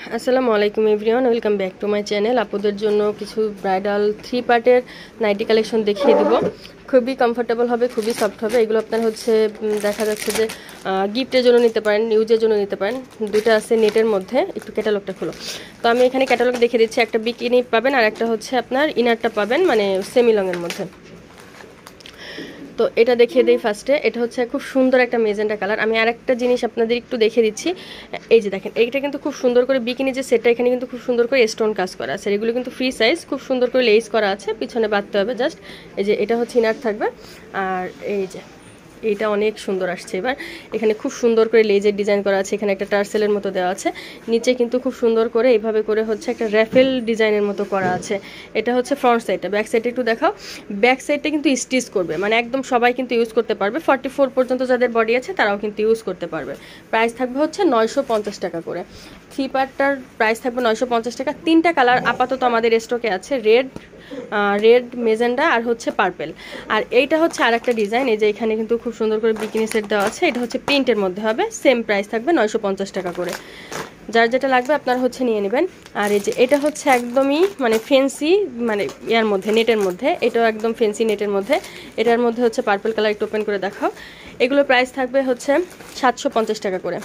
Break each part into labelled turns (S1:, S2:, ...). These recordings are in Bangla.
S1: আসসালামু আলাইকুম everyone, welcome back to my channel. আপুদের জন্য কিছু ব্রাইডাল 3 পার্টের নাইটি কালেকশন দেখিয়ে দিব। খুবই কমফোর্টেবল হবে, খুবই সফট হবে। এগুলো আপনার হচ্ছে দেখা যাচ্ছে যে গিফটের জন্য নিতে পারেন, ইউজের জন্য নিতে পারেন। দুটো আছে নেটের মধ্যে। একটু ক্যাটালগটা খুলো। তো আমি এখানে ক্যাটালগ দেখিয়ে দিচ্ছি। একটা বিকিনি পাবেন আর একটা হচ্ছে আপনার ইনারটা পাবেন, মানে সেমি লংয়ের মধ্যে। তো এটা দেখিয়ে দিই ফার্স্টে। এটা হচ্ছে খুব সুন্দর একটা মেজেন্টা কালার। আমি আরেকটা জিনিস আপনাদের একটু দেখিয়ে দিচ্ছি। এই যে দেখেন, এইটা কিন্তু খুব সুন্দর করে বিকিনি যে সেটটা, এখানে কিন্তু খুব সুন্দর করে স্টোন কাজ করা আছে। এগুলো কিন্তু ফ্রি সাইজ, খুব সুন্দর করে লেস করা আছে, পিছনে বাঁধতে হবে জাস্ট। এই যে এটা হচ্ছে ইনার থাকবে। আর এই যে এইটা অনেক সুন্দর আসছে। এবার এখানে খুব সুন্দর করে লেজের ডিজাইন করা আছে, এখানে একটা টার্সেলের মতো দেওয়া আছে, নিচে কিন্তু খুব সুন্দর করে এইভাবে করে হচ্ছে একটা র্যাফেল ডিজাইনের মতো করা আছে। এটা হচ্ছে ফ্রন্ট সাইডটা। ব্যাক সাইডটা একটু দেখাও। ব্যাক সাইডটা কিন্তু স্টিচ করবে, মানে একদম সবাই কিন্তু ইউজ করতে পারবে। 44 পর্যন্ত যাদের বডি আছে তারাও কিন্তু ইউজ করতে পারবে। প্রাইস থাকবে হচ্ছে 950 টাকা করে। 3 পার্টটার প্রাইস থাকবে 950 টাকা। 3টা কালার আপাতত আমাদের স্টকে আছে, রেড মেজেন্ডা আর হচ্ছে পার্পেল। আর এইটা হচ্ছে আর একটা ডিজাইন। এই যে এখানে কিন্তু খুব সুন্দর করে বিকিনি সেট দেওয়া আছে। এটা হচ্ছে প্রিন্টের মধ্যে হবে, সেম প্রাইস থাকবে 950 টাকা করে। যার যেটা লাগবে আপনারা হচ্ছে নিয়ে নেবেন। আর এই যে এটা হচ্ছে একদমই মানে ফেন্সি, মানে ইয়ার মধ্যে, নেটের মধ্যে। এটাও একদম ফেন্সি নেটের মধ্যে। এটার মধ্যে হচ্ছে পার্পল কালার, একটু ওপেন করে দেখাও। এগুলোর প্রাইস থাকবে হচ্ছে 750 টাকা করে।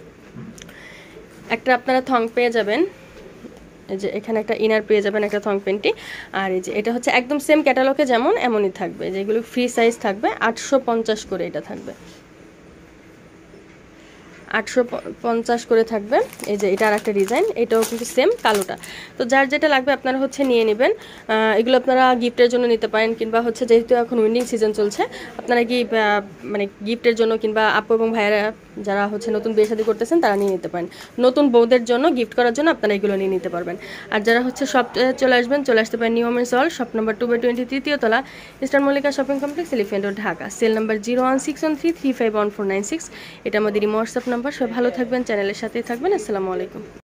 S1: একটা আপনারা থং পেয়ে যাবেন, এই যে এখানে একটা ইনার পেয়ে যাবেন, একটা থং পেন্টি। আর এই যে এটা হচ্ছে একদম সেম ক্যাটালগে যেমন এমনই থাকবে। যেগুলো ফ্রি সাইজ থাকবে 850 করে এটা থাকবে, 850 করে থাকবে। এই যে এটা আর একটা ডিজাইন, এটাও কিন্তু সেম কালোটা। তো যার যেটা লাগবে আপনারা হচ্ছে নিয়ে নেবেন। এগুলো আপনারা গিফটের জন্য নিতে পারেন, কিংবা হচ্ছে যেহেতু এখন উইন্ডিং সিজন চলছে, আপনারা কি মানে গিফটের জন্য, কিংবা আপু এবং ভাইয়েরা যারা হচ্ছে নতুন বিয়ে শাদী করতেছেন তারা নিয়ে নিতে পারেন। নতুন বউদের জন্য গিফট করার জন্য আপনারা এগুলো নিয়ে নিতে পারবেন। আর যারা হচ্ছে শপ চলে আসবেন, চলে আসতে পারেন New Women's Hall, shop number 2/20, 3য় তলা, Eastern Mallika Shopping Complex, Elephant Road, Dhaka. Cell number 01613351496। এটা আমাদের হোয়াটসঅ্যাপ নাম্বার। সবাই ভালো থাকবেন, চ্যানেলের সাথেই থাকবেন। আসসালামু আলাইকুম।